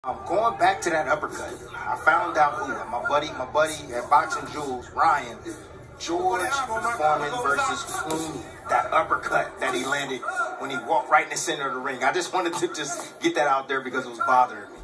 Going back to that uppercut, I found out who my buddy at Boxing Jules, Ryan, George Foreman versus Clooney. That uppercut that he landed when he walked right in the center of the ring. I just wanted to just get that out there because it was bothering me.